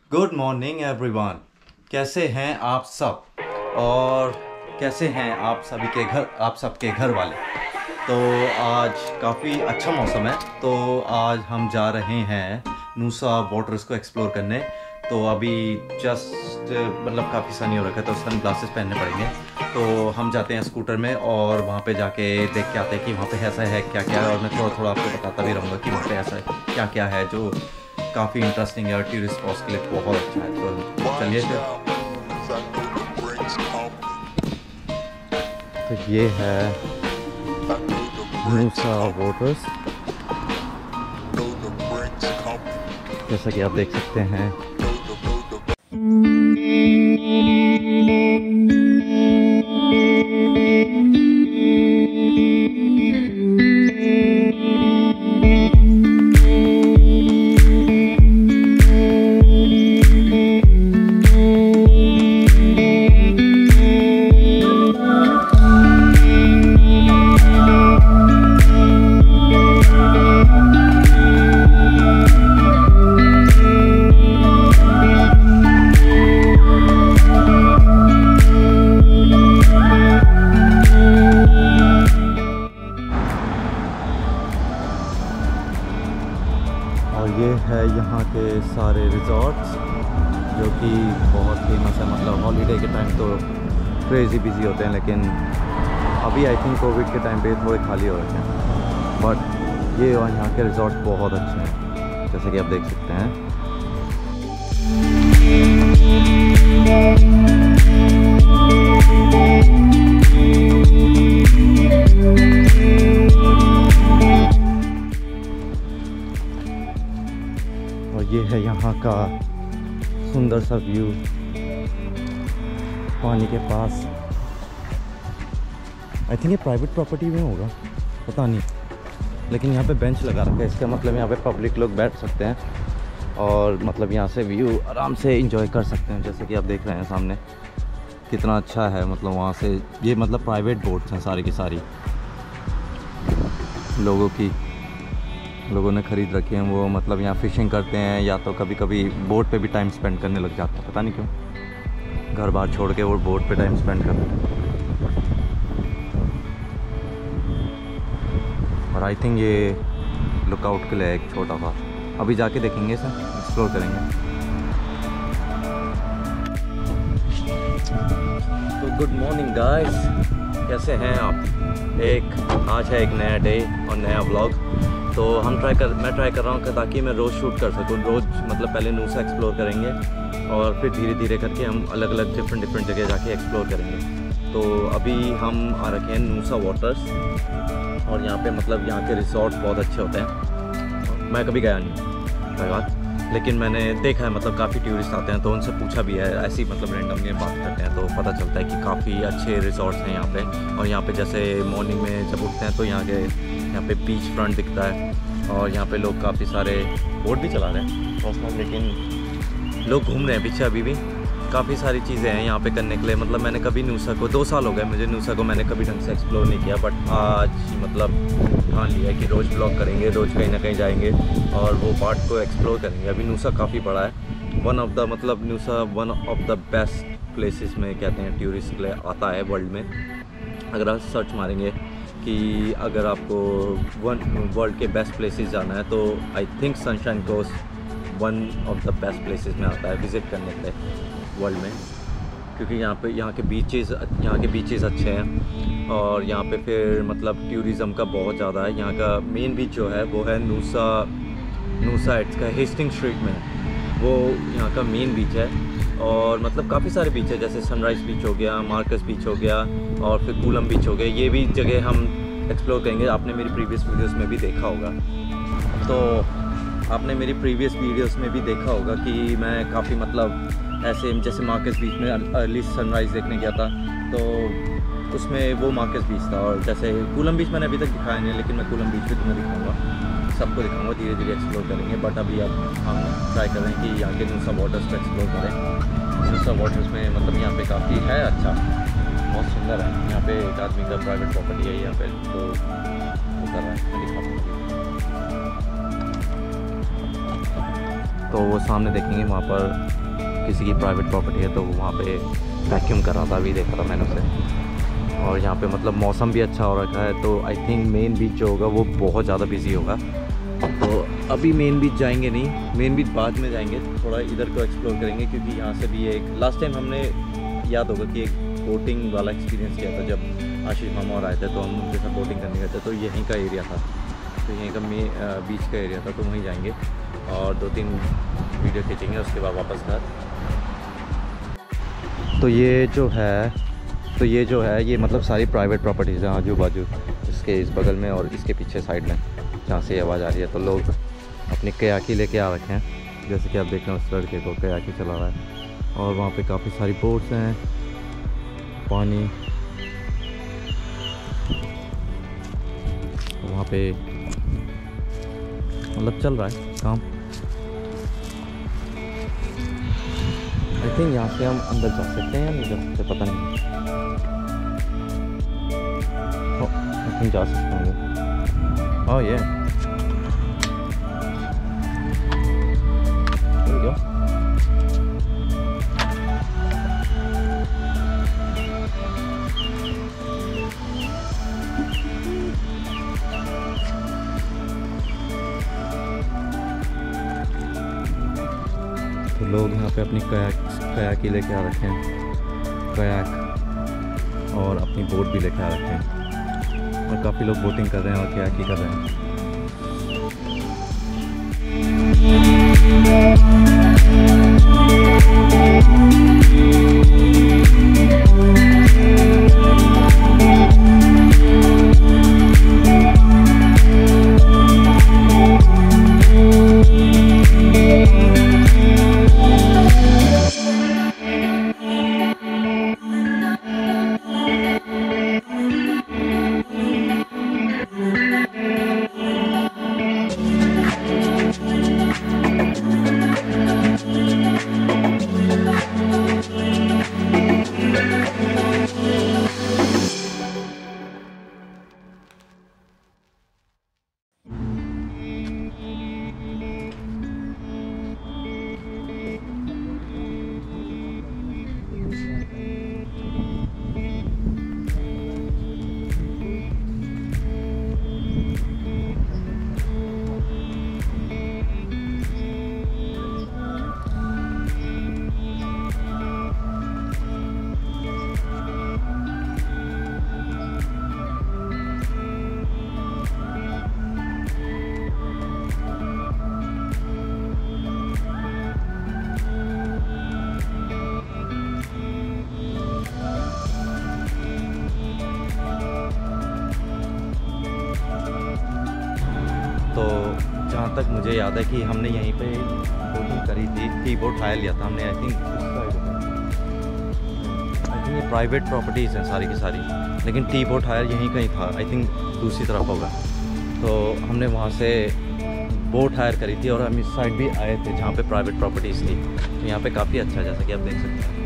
Good morning everyone. कैसे हैं आप सब और कैसे हैं आप सबके घर वाले। तो आज काफ़ी अच्छा मौसम है, तो आज हम जा रहे हैं नूसा वाटर्स को एक्सप्लोर करने। तो अभी जस्ट मतलब काफ़ी सनी हो रखा है, तो सन ग्लासेस पहनने पड़ेंगे। तो हम जाते हैं स्कूटर में और वहाँ पे जाके देख के आते हैं कि वहाँ पे ऐसा है क्या क्या है, और मैं थोड़ा थोड़ा आपको बताता भी रहूँगा कि वहाँ पे ऐसा क्या क्या है जो काफ़ी इंटरेस्टिंग है और टूरिस्ट स्पॉट्स के लिए बहुत अच्छा है। तो चलिए फिर। तो ये है नूसा वाटर्स, जैसा कि आप देख सकते हैं। और ये है यहाँ के सारे रिजॉर्ट्स जो कि बहुत फेमस है। मतलब हॉलीडे के टाइम तो क्रेज़ी बिजी होते हैं, लेकिन अभी आई थिंक कोविड के टाइम पे थोड़े खाली हो रखे हैं। बट ये और यहाँ के रिजॉर्ट्स बहुत अच्छे हैं, जैसे कि आप देख सकते हैं। और ये है यहाँ का सुंदर सा व्यू पानी के पास। आई थिंक ये प्राइवेट प्रॉपर्टी में होगा, पता नहीं, लेकिन यहाँ पे बेंच लगा रखा है। इसका मतलब यहाँ पे पब्लिक लोग बैठ सकते हैं और मतलब यहाँ से व्यू आराम से एंजॉय कर सकते हैं। जैसे कि आप देख रहे हैं सामने कितना अच्छा है। मतलब वहाँ से ये मतलब प्राइवेट बोट्स हैं सारी की सारी, लोगों ने ख़रीद रखे हैं। वो मतलब यहाँ फ़िशिंग करते हैं या तो कभी कभी बोट पे भी टाइम स्पेंड करने लग जाते हैं, पता नहीं क्यों। घर बार छोड़ के वो बोट पे टाइम स्पेंड करते हैं। और आई थिंक ये लुकआउट के लिए एक छोटा सा, अभी जाके देखेंगे, इसे एक्सप्लोर करेंगे। तो गुड मॉर्निंग गाइस, कैसे हैं आप। आज है एक नया डे और नया व्लॉग। तो मैं ट्राई कर रहा हूँ ताकि मैं रोज़ शूट कर सकूँ। रोज़ मतलब पहले नूसा एक्सप्लोर करेंगे और फिर धीरे धीरे करके हम अलग अलग डिफरेंट जगह जाके एक्सप्लोर करेंगे। तो अभी हम आ रखे हैं नूसा वाटर्स, और यहाँ पे मतलब यहाँ के रिसोर्ट बहुत अच्छे होते हैं। मैं कभी गया नहीं कोई बात, लेकिन मैंने देखा है मतलब काफ़ी टूरिस्ट आते हैं, तो उनसे पूछा भी है। ऐसी मतलब रैंडमली बात करते हैं तो पता चलता है कि काफ़ी अच्छे रिसोर्ट्स हैं यहाँ पे। और यहाँ पे जैसे मॉर्निंग में जब उठते हैं तो यहाँ पे बीच फ्रंट दिखता है, और यहाँ पे लोग काफ़ी सारे बोट भी चला रहे हैं पर्सनल, लेकिन लोग घूम रहे हैं पीछे। अभी भी काफ़ी सारी चीज़ें हैं यहाँ पे करने के लिए। मतलब मैंने कभी नूसा को 2 साल हो गए मुझे नूसा को, मैंने कभी ढंग से एक्सप्लोर नहीं किया। बट आज मतलब ठान लिया कि रोज़ ब्लॉग करेंगे, रोज़ कहीं ना कहीं जाएंगे और वो पार्ट को एक्सप्लोर करेंगे। अभी नूसा काफ़ी बड़ा है, Noosa one of the best places में कहते हैं टूरिस्ट के लिए आता है वर्ल्ड में। अगर आप सर्च मारेंगे कि अगर आपको वर्ल्ड के बेस्ट प्लेसेस जाना है तो I think Sunshine Coast one of the best places में आता है विज़िट करने के लिए वर्ल्ड में, क्योंकि यहाँ के बीचेस अच्छे हैं। और यहाँ पे फिर मतलब टूरिज़म का बहुत ज़्यादा है। यहाँ का मेन बीच जो है वो है नूसा एट्स का हेस्टिंग स्ट्रीट में, वो यहाँ का मेन बीच है। और मतलब काफ़ी सारे बीच है, जैसे सनराइज़ बीच हो गया, मार्कस बीच हो गया, और फिर कूलम बीच हो गया। ये भी जगह हम एक्सप्लोर करेंगे। आपने मेरी प्रीवियस वीडियोस में भी देखा होगा, कि मैं काफ़ी मतलब ऐसे जैसे मार्कस बीच में अर्ली सनराइज़ देखने गया था, तो उसमें वो मार्कस बीच था। और जैसे कूलम बीच मैंने अभी तक दिखाया नहीं, लेकिन मैं कूलम बीच भी तुम्हें दिखाऊँगा, सबको दिखाऊँगा, धीरे धीरे एक्सप्लोर करेंगे। बट अभी अब हम ट्राई कर रहे हैं कि यहाँ के नूसा वाटर्स को एक्सप्लोर करें। नूसा वाटर्स में मतलब यहाँ पे काफ़ी है अच्छा, बहुत सुंदर है। यहाँ पे एक आदमी का प्राइवेट प्रॉपर्टी है यहाँ पे, तो उतर रहा है, मैं दिखाऊँगा। तो वो सामने देखेंगे, वहाँ पर किसी की प्राइवेट प्रॉपर्टी है, तो वहाँ पे वैक्यूम कर रहा था, अभी देखा था मैंने उसे। और यहाँ पे मतलब मौसम भी अच्छा हो रखा है, तो आई थिंक मेन बीच जो होगा वो बहुत ज़्यादा बिजी होगा। तो अभी मेन बीच जाएंगे नहीं, मेन बीच बाद में जाएंगे, थोड़ा इधर को एक्सप्लोर करेंगे, क्योंकि यहाँ से भी एक लास्ट टाइम हमने याद होगा कि एक बोटिंग वाला एक्सपीरियंस किया था जब आशीष मामा और आए थे, तो हम उनके साथ बोटिंग करने गए थे। तो यहीं का एरिया था, तो यहीं का बीच का एरिया था, तो वहीं जाएंगे और 2-3 वीडियो खींचेंगे, उसके बाद वापस घर। तो ये जो है ये मतलब सारी प्राइवेट प्रॉपर्टीज़ हैं आजू बाजू, इसके इस बगल में और इसके पीछे साइड में, जहाँ से आवाज़ आ रही है। तो लोग अपनी कयाकी लेके आ रखे हैं, जैसे कि आप देख रहे हैं उस लड़के को कयाकी चला रहा है। और वहाँ पे काफ़ी सारी बोट्स हैं, पानी वहाँ पे मतलब चल रहा है काम। आई थिंक यहाँ से हम अंदर जा सकते हैं या नहीं जा सकते, पता नहीं। आई थिंक जा सकते होंगे। ओह ये तो लोग यहाँ पे अपनी कयाकी लेके आ रखे हैं, कयाक, और अपनी बोट भी लेके आ रखे हैं, और काफ़ी लोग बोटिंग कर रहे हैं और कयाकी कर रहे हैं। तो जहाँ तक मुझे याद है कि हमने यहीं पे बोटिंग करी थी, टी बोट हायर लिया था हमने। आई थिंक ये प्राइवेट प्रॉपर्टीज़ हैं सारी की सारी, लेकिन टी बोट हायर यहीं कहीं था, आई थिंक दूसरी तरफ होगा। तो हमने वहाँ से बोट हायर करी थी और हम इस साइड भी आए थे जहाँ पे प्राइवेट प्रॉपर्टीज़ थी। तो यहाँ पे काफ़ी अच्छा है, जैसा कि आप देख सकते हैं।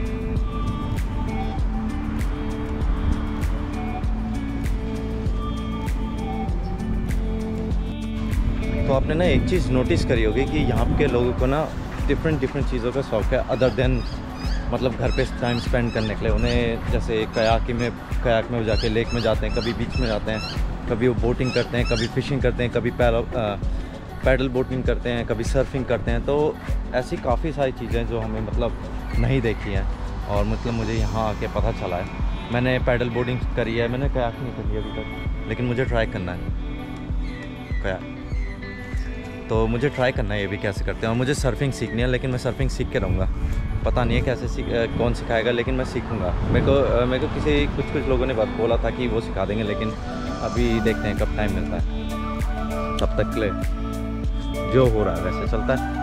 तो आपने ना एक चीज़ नोटिस करी होगी कि यहाँ के लोगों को ना डिफरेंट चीज़ों का शौक है, अदर देन मतलब घर पे टाइम स्पेंड करने के लिए। उन्हें जैसे कयाक में वो जाके लेक में जाते हैं, कभी बीच में जाते हैं, कभी वो बोटिंग करते हैं, कभी फ़िशिंग करते हैं, कभी पैडल बोटिंग करते हैं, कभी सर्फिंग करते हैं। तो ऐसी काफ़ी सारी चीज़ें जो हमें मतलब नहीं देखी हैं, और मतलब मुझे यहाँ आके पता चला है। मैंने पैडल बोटिंग करी है, मैंने कयाक नहीं करी अभी तक, लेकिन मुझे ट्राई करना है कयाक। तो मुझे ट्राई करना है ये भी कैसे करते हैं। और मुझे सर्फिंग सीखनी है, लेकिन मैं सर्फिंग सीख के रहूँगा, पता नहीं है कैसे कौन सिखाएगा, लेकिन मैं सीखूँगा। मेरे को किसी कुछ लोगों ने बोला था कि वो सिखा देंगे, लेकिन अभी देखते हैं कब टाइम मिलता है। तब तक के लिए जो हो रहा है वैसे चलता है।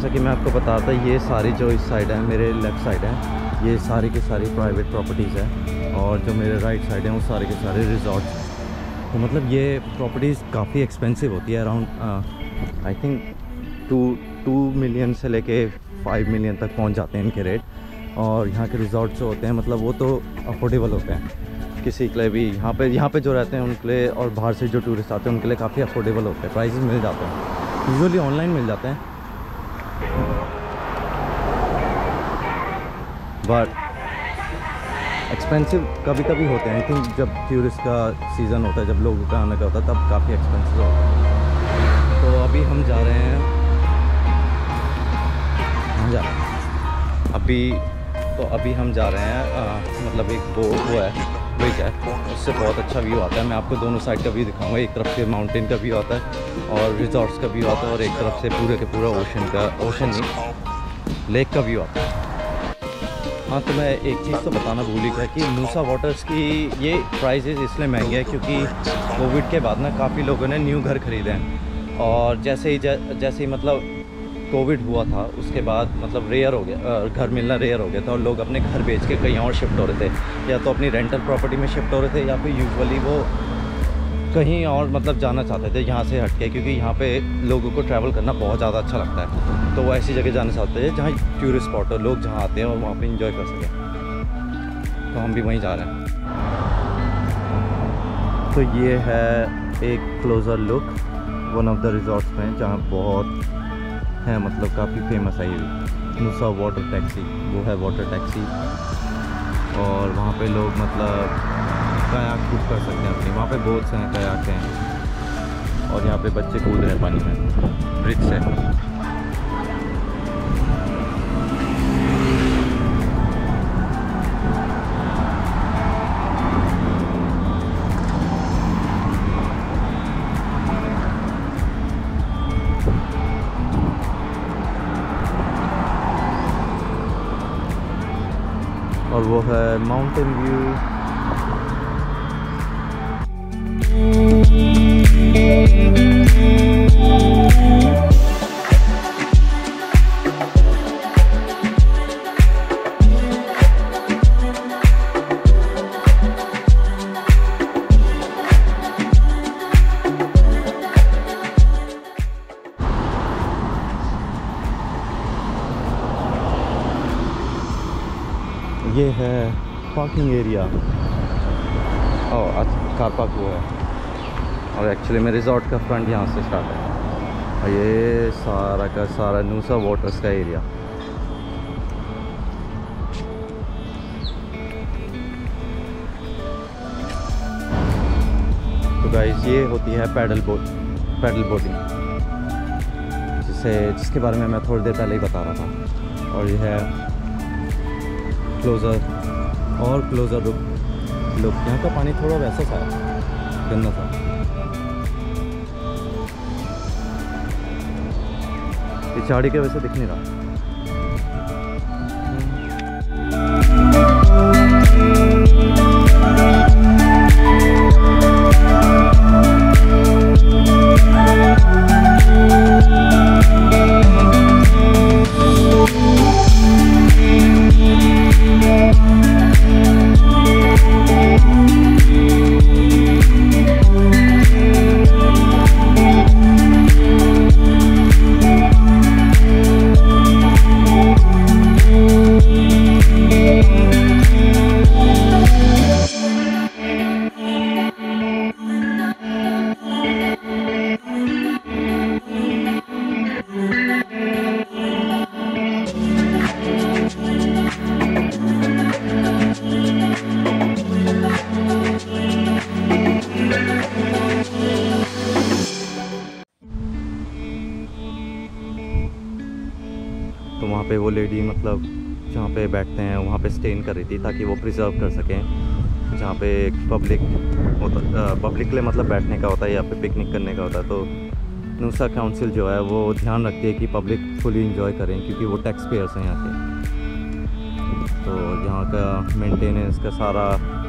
जैसा कि मैं आपको बताता, ये सारी जो इस साइड है, मेरे लेफ़्ट साइड है, ये सारी की सारी प्राइवेट प्रॉपर्टीज़ है, और जो मेरे राइट साइड हैं वो सारे के सारे रिजॉर्ट। तो मतलब ये प्रॉपर्टीज़ काफ़ी एक्सपेंसिव होती है, अराउंड आई थिंक 2 मिलियन से लेके 5 मिलियन तक पहुंच जाते हैं इनके रेट। और यहाँ के रिजॉर्ट जो होते हैं मतलब वो तो अफोर्डेबल होते हैं किसी के लिए भी, यहाँ पे जो रहते हैं उनके लिए, और बाहर से जो टूरिस्ट आते हैं उनके लिए काफ़ी अफोर्डेबल होते हैं, प्राइसेस मिल जाते हैं, यूजुअली ऑनलाइन मिल जाते हैं। बट एक्सपेंसिव कभी कभी होते हैं, आई थिंक जब टूरिस्ट का सीज़न होता है, जब लोगों का आने का होता है, तब काफ़ी एक्सपेंसिव होता है। तो अभी हम जा रहे हैं, अभी हम जा रहे हैं मतलब एक वो है ब्रिज है, उससे बहुत अच्छा व्यू आता है। मैं आपको दोनों साइड का व्यू दिखाऊंगा, एक तरफ से माउंटेन का व्यू आता है और रिजॉर्ट्स का व्यू आता है, और एक तरफ से पूरे के पूरा ओशन नहीं, लेक का व्यू आता है। हाँ, तो मैं एक चीज़ तो बताना भूल ही गया कि नूसा वाटर्स की ये प्राइसेस इसलिए महंगे हैं क्योंकि कोविड के बाद ना काफ़ी लोगों ने न्यू घर ख़रीदे हैं, और जैसे ही मतलब कोविड हुआ था उसके बाद मतलब रेयर हो गया, घर मिलना रेयर हो गया था, और लोग अपने घर बेच के कहीं और शिफ्ट हो रहे थे, या तो अपनी रेंटल प्रॉपर्टी में शिफ्ट हो रहे थे, या फिर यूजुअली वो कहीं और मतलब जाना चाहते थे यहाँ से हट के, क्योंकि यहाँ पे लोगों को ट्रैवल करना बहुत ज़्यादा अच्छा लगता है। तो वो ऐसी जगह जाना चाहते हैं जहाँ टूरिस्ट स्पॉट हो, लोग जहाँ आते हैं और वहाँ पे इंजॉय कर सकें। तो हम भी वहीं जा रहे हैं। तो ये है एक closer look one of the resorts में, जहाँ बहुत है मतलब काफ़ी फेमस है ये नूसा वाटर टैक्सी, वो है वाटर टैक्सी, और वहाँ पे लोग मतलब कायाक कूद कर सकते हैं अपनी, वहाँ पे बोट्स हैं, कायाक हैं, और यहाँ पे बच्चे कूद रहे हैं पानी में ब्रिज से। और वो है माउंटेन व्यू। ये है पार्किंग एरिया, और कार पार्क वो है, और एक्चुअली में रिजॉर्ट का फ्रंट यहाँ से स्टार्ट है, और ये सारा का सारा नूसा वाटर्स का एरिया। तो गाइस ये होती है पैडल बोटिंग, जिसके बारे में मैं थोड़ी देर पहले ही बता रहा था। और ये है क्लोज़र लुक। यहाँ का पानी थोड़ा वैसा सा है, गंदा सा। ये झाड़ी के वजह से दिख नहीं रहा। तो वहाँ पे वो लेडी मतलब जहाँ पे बैठते हैं वहाँ पे स्टे कर रही थी, ताकि वो प्रिजर्व कर सकें। जहाँ पे पब्लिक के लिए मतलब बैठने का होता है या फिर पिकनिक करने का होता है, तो नूसा काउंसिल जो है वो ध्यान रखती है कि पब्लिक फुली इंजॉय करें, क्योंकि वो टैक्स पेयर्स हैं यहाँ के। तो यहाँ का मेंटेनेंस का सारा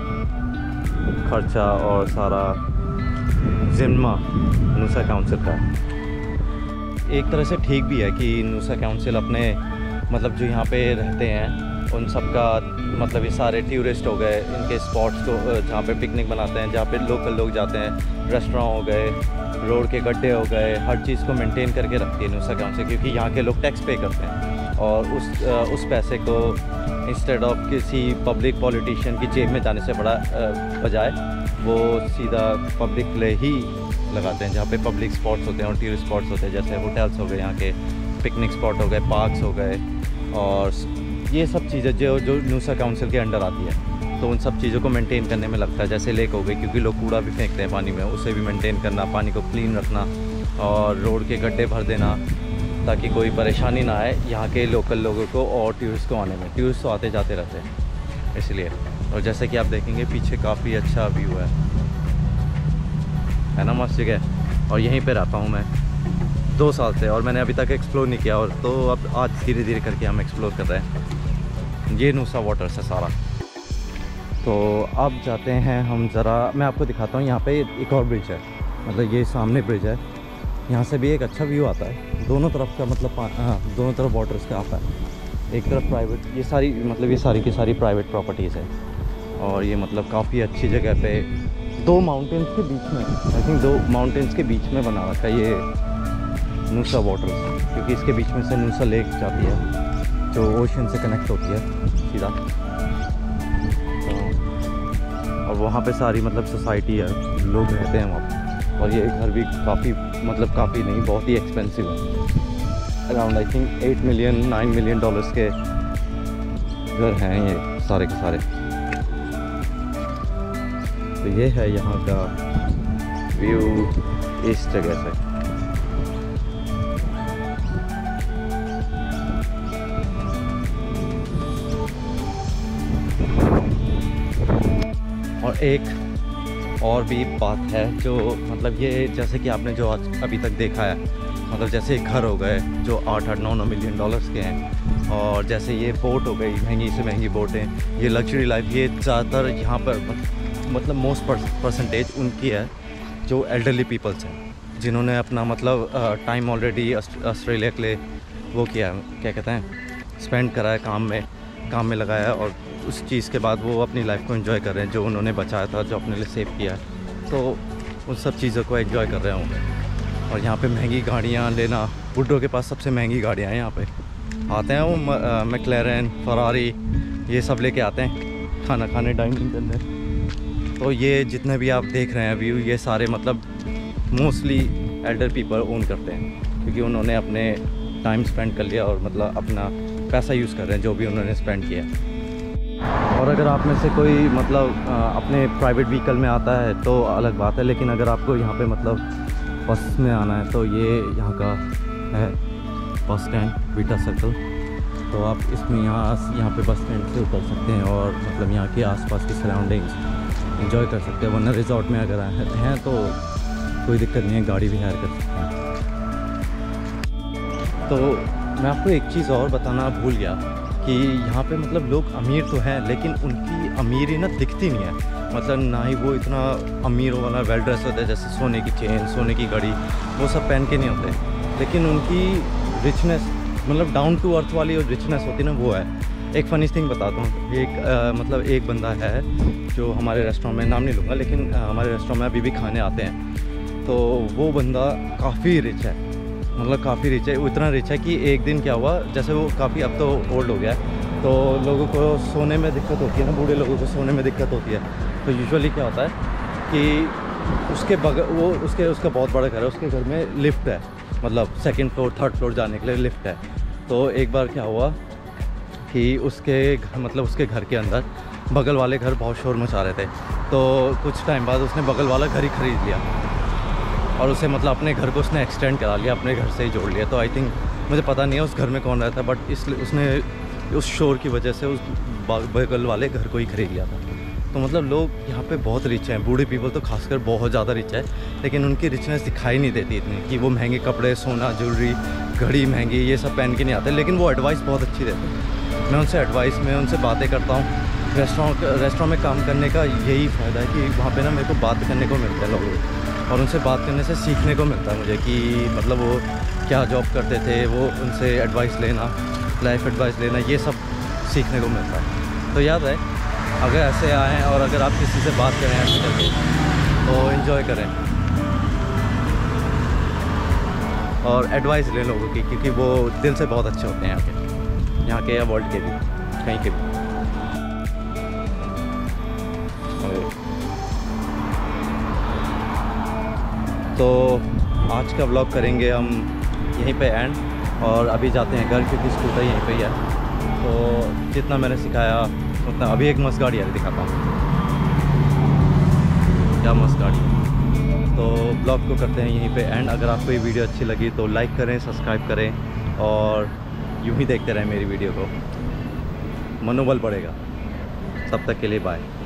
खर्चा और सारा जिम्मा नूसा काउंसिल का है। एक तरह से ठीक भी है कि नूसा काउंसिल अपने मतलब जो यहाँ पे रहते हैं उन सब का मतलब ये सारे टूरिस्ट हो गए, इनके स्पॉट्स को जहाँ पे पिकनिक बनाते हैं, जहाँ पे लोकल लोग जाते हैं, रेस्टोरेंट हो गए, रोड के गड्ढे हो गए, हर चीज़ को मेंटेन करके रखती है नूसा काउंसिल, क्योंकि यहाँ के लोग टैक्स पे करते हैं और उस पैसे को इंस्टेड ऑफ किसी पब्लिक पॉलिटिशियन की जेब में जाने से बजाय वो सीधा पब्लिक के लिए ही लगाते हैं, जहाँ पे पब्लिक स्पॉट्स होते हैं और टूरिस्ट स्पॉट्स होते हैं, जैसे होटल्स हो गए, यहाँ के पिकनिक स्पॉट हो गए, पार्क्स हो गए, और ये सब चीज़ें जो नूसा काउंसिल के अंडर आती है। तो उन सब चीज़ों को मेंटेन करने में लगता है, जैसे लेक हो गई, क्योंकि लोग कूड़ा भी फेंकते हैं पानी में, उसे भी मेंटेन करना, पानी को क्लीन रखना और रोड के गड्ढे भर देना ताकि कोई परेशानी ना आए यहाँ के लोकल लोगों को और टूरिस्ट को आने में। टूरिस्ट तो आते जाते रहते हैं इसलिए। और जैसे कि आप देखेंगे पीछे काफ़ी अच्छा व्यू है ना, मस्त जगह। और यहीं पे रहता हूँ मैं 2 साल से और मैंने अभी तक एक्सप्लोर नहीं किया, और तो अब आज धीरे धीरे करके हम एक्सप्लोर कर रहे हैं। ये नूसा वाटर्स है सारा। तो अब जाते हैं हम ज़रा, मैं आपको दिखाता हूँ। यहाँ पे एक और ब्रिज है, मतलब ये सामने ब्रिज है, यहाँ से भी एक अच्छा व्यू आता है। दोनों तरफ का मतलब दोनों तरफ वाटर्स का आता है। एक तरफ प्राइवेट, ये सारी की सारी प्राइवेट प्रॉपर्टीज़ है। और ये मतलब काफ़ी अच्छी जगह पे 2 माउंटेन्स के बीच में, आई थिंक 2 माउंटेन्स के बीच में बना रखा है ये नूसा वाटर्स, क्योंकि इसके बीच में से नूसा लेक जाती है जो ओशन से कनेक्ट होती है सीधा। और वहाँ पे सारी मतलब सोसाइटी है, लोग रहते हैं वहाँ पे। और ये घर भी काफ़ी नहीं, बहुत ही एक्सपेंसिव है। Around I think 8 million 9 million dollars के घर हैं ये सारे के सारे। तो ये है यहाँ का व्यू इस जगह से। और एक और भी बात है जो मतलब ये, जैसे कि आपने जो अभी तक देखा है, मतलब जैसे घर हो गए जो 8-9 मिलियन डॉलर्स के हैं, और जैसे ये बोट हो गई, महंगी से महंगी बोटें, ये लग्जरी लाइफ, ये ज़्यादातर यहाँ पर मतलब मोस्ट परसेंटेज उनकी है जो एल्डरली पीपल्स हैं, जिन्होंने अपना मतलब टाइम ऑलरेडी ऑस्ट्रेलिया के लिए वो किया है, क्या कहते हैं, स्पेंड करा है, काम में लगाया है, और उस चीज़ के बाद वो अपनी लाइफ को एंजॉय कर रहे हैं, जो उन्होंने बचाया था, जो अपने लिए सेव किया है, तो उन सब चीज़ों को एंजॉय कर रहे होंगे। और यहाँ पे महंगी गाड़ियाँ लेना, बुड्ढों के पास सबसे महंगी गाड़ियाँ हैं यहाँ पे आते हैं, वो मैक्लेरन, फरारी, ये सब लेके आते हैं खाना खाने, डाइनिंग करने। तो ये जितने भी आप देख रहे हैं व्यू, ये सारे मतलब मोस्टली एल्डर पीपल ओन करते हैं, क्योंकि उन्होंने अपने टाइम स्पेंड कर लिया और मतलब अपना पैसा यूज़ कर रहे हैं जो भी उन्होंने स्पेंड किया। और अगर आप में से कोई मतलब अपने प्राइवेट व्हीकल में आता है तो अलग बात है, लेकिन अगर आपको यहाँ पे मतलब बस में आना है तो ये यहाँ का है बस स्टैंड बीटा सर्कल। तो आप इसमें यहाँ पे बस स्टैंड से उतर सकते हैं और मतलब यहाँ के आसपास की सराउंडिंग्स एंजॉय कर सकते हैं। वरना रिजॉर्ट में अगर हैं तो कोई दिक्कत नहीं है, गाड़ी भी हायर कर सकते हैं। तो मैं आपको एक चीज़ और बताना भूल गया कि यहाँ पे मतलब लोग अमीर तो हैं, लेकिन उनकी अमीरी ना दिखती नहीं है। मतलब ना ही वो इतना अमीर वाला वेल ड्रेस होता है, जैसे सोने की चेन, सोने की घड़ी, वो सब पहन के नहीं होते, लेकिन उनकी रिचनेस मतलब डाउन टू अर्थ वाली और रिचनेस होती है ना, वो है। एक फ़नी थिंग बताता हूँ। मतलब एक बंदा है जो हमारे रेस्टोरेंट में, नाम नहीं लूँगा, लेकिन हमारे रेस्टोरेंट में अभी भी खाने आते हैं। तो वो बंदा काफ़ी रिच है, मतलब काफ़ी रिच है। वो इतना रिच है कि एक दिन क्या हुआ, जैसे वो काफ़ी अब तो ओल्ड हो गया है, तो लोगों को सोने में दिक्कत होती है ना, बूढ़े लोगों को सोने में दिक्कत होती है। तो यूजुअली क्या होता है कि उसके बगल उसका बहुत बड़ा घर है, उसके घर में लिफ्ट है, मतलब 2nd फ्लोर 3rd फ्लोर जाने के लिए लिफ्ट है। तो एक बार क्या हुआ कि उसके घर के अंदर बगल वाले घर बहुत शोर मचा रहे थे। तो कुछ टाइम बाद उसने बगल वाला घर ही ख़रीद लिया और उसे मतलब अपने घर को उसने एक्सटेंड करा लिया, अपने घर से ही जोड़ लिया। तो आई थिंक, मुझे पता नहीं है उस घर में कौन रहता है, बट इसलिए उसने उस शोर की वजह से उस बगल वाले घर को ही खरीद लिया था। तो मतलब लोग यहाँ पे बहुत रिच हैं, बूढ़े पीपल तो खासकर बहुत ज़्यादा रिच है, लेकिन उनकी रिचनेस दिखाई नहीं देती इतनी कि वो महंगे कपड़े, सोना, ज्वेलरी, घड़ी महंगी, ये सब पहन के नहीं आते। लेकिन वो एडवाइस बहुत अच्छी देते हैं। मैं उनसे बातें करता हूँ। रेस्टोरेंट में काम करने का यही फ़ायदा है कि वहाँ पे ना मेरे को बात करने को मिलता है लोगों को, और उनसे बात करने से सीखने को मिलता है मुझे कि मतलब वो क्या जॉब करते थे, वो उनसे एडवाइस लेना, लाइफ एडवाइस लेना, ये सब सीखने को मिलता है। तो याद है, अगर ऐसे आएँ और अगर आप किसी से बात करें ऐसे करके तो एंजॉय करें और एडवाइस लें लोगों की, क्योंकि वो दिल से बहुत अच्छे होते हैं यहाँ के या वर्ल्ड के भी, कहीं के भी। तो आज का व्लॉग करेंगे हम यहीं पे एंड, और अभी जाते हैं घर क्योंकि स्कूटर यहीं पे ही है। तो जितना मैंने सिखाया उतना, अभी एक मस्त गाड़ी है दिखाता हूँ, क्या मस्त गाड़ी है। तो ब्लॉग को करते हैं यहीं पे एंड। अगर आपको ये वीडियो अच्छी लगी तो लाइक करें, सब्सक्राइब करें और यूँ ही देखते रहें मेरी वीडियो को, मनोबल बढ़ेगा। तब तक के लिए बाय।